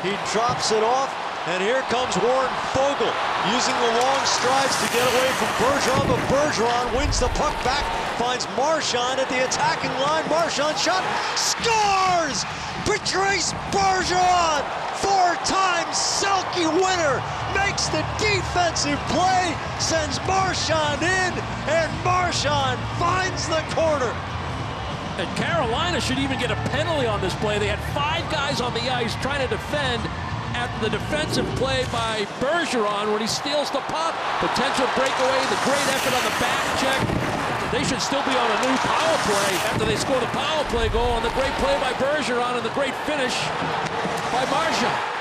He drops it off, and here comes Warren Foegele using the long strides to get away from Bergeron, but Bergeron wins the puck back, finds Marchand at the attacking line. Marchand shot, scores! Patrice Bergeron, four-time Selke winner, makes the defensive play, sends Marchand in, and Marchand finds the corner. And Carolina should even get a penalty on this play. They had 5 guys on the ice trying to defend at the defensive play by Bergeron when he steals the puck. Potential breakaway, the great effort on the back check. They should still be on a new power play after they score the power play goal on the great play by Bergeron and the great finish by Marchand.